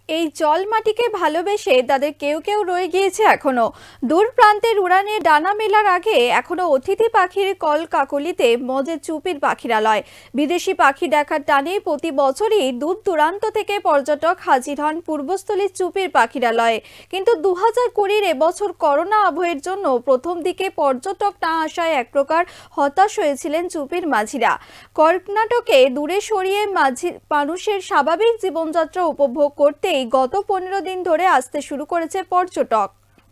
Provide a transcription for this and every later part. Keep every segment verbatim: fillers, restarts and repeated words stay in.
এই জল মাটিকে ভালোবেসে তাদের কেউ কেউ রয়ে গিয়েছে এখনো। দূর প্রান্তের উড়ানে ডানা মেলার আগে এখনো অতিথি পাখির কল কাকলিতে মজে চুপির পাখিরালয়। বিদেশি পাখি দেখার টানে প্রতি বছরই দূর দূরান্ত থেকে পর্যটক হাজির হন পূর্বস্থলীর চুপির পাখিরালয়ে। কিন্তু দু হাজার কুড়ির এবছর করোনা আবহের জন্য প্রথম দিকে পর্যটক না আসায় এক প্রকার হতাশ হয়েছিলেন চুপির মাঝিরা। কর্ণাটকে দূরে সরিয়ে মাঝি মানুষের স্বাভাবিক জীবনযাত্রা উপভোগ করতেই গত পনেরো দিন ধরে আসতে শুরু করেছে পর্যটক।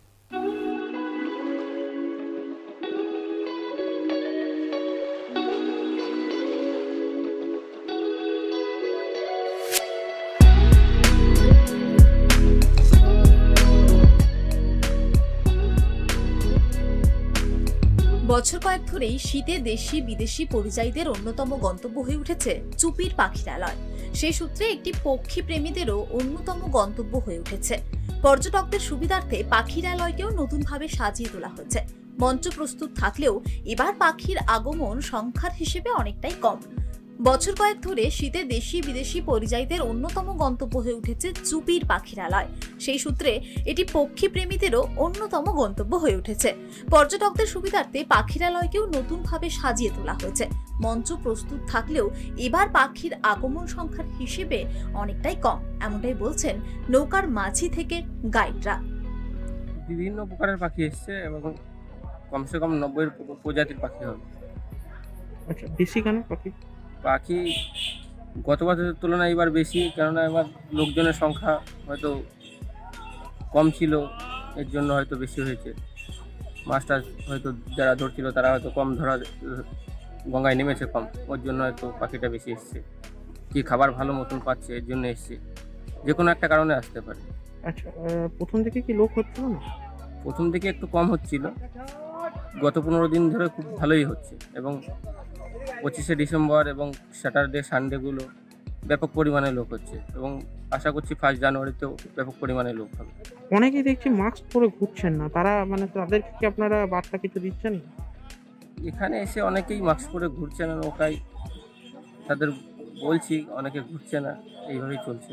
বছর কয়েক ধরেই শীতে দেশি বিদেশি পরিযায়ীদের অন্যতম গন্তব্য হয়ে উঠেছে চুপির পাখিরালয়। সেই সূত্রে একটি পক্ষী প্রেমীদেরও অন্যতম গন্তব্য হয়ে উঠেছে। পর্যটকদের সুবিধার্থে পাখিরালয়কেও নতুনভাবে সাজিয়ে তোলা হয়েছে। মঞ্চ প্রস্তুত থাকলেও এবার পাখির আগমন সংখ্যার হিসেবে অনেকটাই কম। বছর কয়েক ধরে শীতে দেশি বিদেশি পরিযায়ীদের অন্যতম গন্তব্য হয়ে উঠেছে চুপির পাখিরালয়। সেই সূত্রে এটি পক্ষী প্রেমীদেরও অন্যতম গন্তব্য হয়ে উঠেছে। পর্যটকদের সুবিধার্থে পাখিরালয়কেও নতুনভাবে সাজিয়ে তোলা হয়েছে। মঞ্চ প্রস্তুত থাকলেও এবার পাখির আগমন সংখ্যার হিসেবে অনেকটাই কম, এমনটাই বলছেন নৌকার মাঝি থেকে গাইডরা। বিভিন্ন প্রকারের পাখি এসছে এবং কমসে কম নব্বই প্রজাতির পাখি হবে। আচ্ছা, বেশি কেন পাখি? পাখি গত বছরের তুলনায় এবার বেশি, কেননা এবার লোকজনের সংখ্যা হয়তো কম ছিল, এর জন্য হয়তো বেশি হয়েছে। মাছটা হয়তো যারা ধরছিল তারা হয়তো কম ধরা, গঙ্গায় নেমেছে কম, ওর জন্য হয়তো পাখিটা বেশি এসছে। কি খাবার ভালো মতন পাচ্ছে এর জন্য এসছে, যে কোনো একটা কারণে আসতে পারে। আচ্ছা, প্রথম দিকে কি লোক হচ্ছিল না? প্রথম দিকে একটু কম হচ্ছিল, গত পনেরো দিন ধরে খুব ভালোই হচ্ছে এবং পঁচিশে ডিসেম্বর এবং স্যাটারডে সানডেগুলো ব্যাপক পরিমাণে লোক হচ্ছে এবং আশা করছি ফার্স্ট জানুয়ারিতেও ব্যাপক পরিমাণে লোক হবে। অনেকেই দেখছি মাস্ক পরে ঘুরছেন না, তারা মানে তাদেরকে কি আপনারা বার্তা কিছু দিচ্ছেন? এখানে এসে অনেকেই মাস্ক পরে ঘুরছে না, নৌকায় তাদের বলছি, অনেকে ঘুরছে না, এইভাবেই চলছে।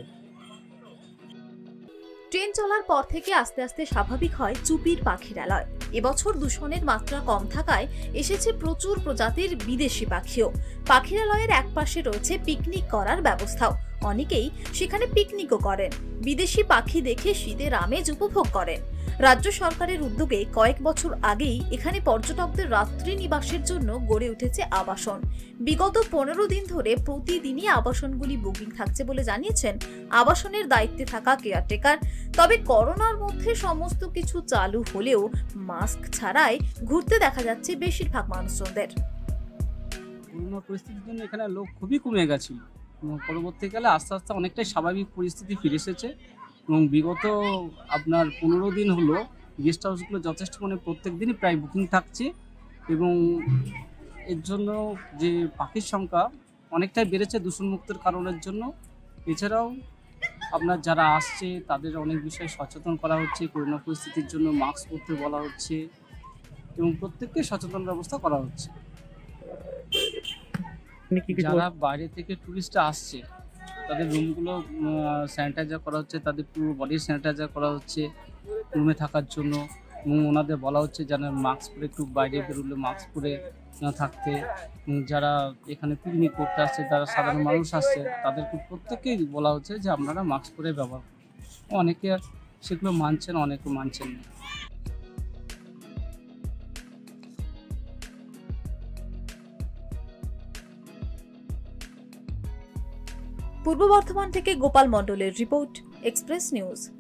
ট্রেন চলার পর থেকে আস্তে আস্তে স্বাভাবিক হয় চুপির পাখিরালয়। এবছর দূষণের মাত্রা কম থাকায় এসেছে প্রচুর প্রজাতির বিদেশি পাখিও। পাখিরালয়ের এক পাশে রয়েছে পিকনিক করার ব্যবস্থাও। অনেকেই সেখানে পিকনিকও করেন, বিদেশি পাখি দেখে শীতের আমেজ উপভোগ করেন। রাজ্য সরকারের উদ্যোগে কয়েক বছর আগেই এখানে পর্যটকদের রাত্রি নিবাসের জন্য গড়ে উঠেছে আবাসন। বিগত পনেরো দিন ধরে প্রতিদিনই আবাসনগুলি বুকিং থাকছে বলে জানিয়েছেন আবাসনের দায়িত্বে থাকা কেয়ারটেকার। তবে করোনার মধ্যে সমস্ত কিছু চালু হলেও মাস্ক ছাড়াই ঘুরতে দেখা যাচ্ছে বেশিরভাগ মানুষজনদের। করোনা পরিস্থিতির জন্য এখানে লোক খুবই কমে গেছিল এবং পরবর্তীকালে আস্তে আস্তে অনেকটাই স্বাভাবিক পরিস্থিতি ফিরে এসেছে এবং বিগত আপনার পনেরো দিন হলো গেস্ট হাউসগুলো যথেষ্ট মানে প্রত্যেক দিনই প্রায় বুকিং থাকছে এবং এর জন্য যে পাখির সংখ্যা অনেকটাই বেড়েছে দূষণমুক্তের কারণের জন্য। এছাড়াও আপনার যারা আসছে তাদের অনেক বিষয়ে সচেতন করা হচ্ছে, করোনা পরিস্থিতির জন্য মাস্ক পরতে বলা হচ্ছে এবং প্রত্যেককে সচেতন ব্যবস্থা করা হচ্ছে। যারা বাইরে থেকে টুরিস্টরা আসছে তাদের রুমগুলো স্যানিটাইজার করা হচ্ছে, তাদের পুরো বডি স্যানিটাইজার করা হচ্ছে রুমে থাকার জন্য এবং ওনাদের বলা হচ্ছে যেন মাস্ক পরে একটু বাইরে বেরোলে মাস্ক পরে থাকতে। যারা এখানে পিকনিক করতে আসছে, যারা সাধারণ মানুষ আসছে তাদেরকে প্রত্যেকেই বলা হচ্ছে যে আপনারা মাস্ক পরে ব্যবহার করুন। অনেকে সেগুলো মানছেন, অনেকে মানছেন না। পূর্ব বর্ধমান থেকে গোপাল মণ্ডলের রিপোর্ট, এক্সপ্রেস নিউজ।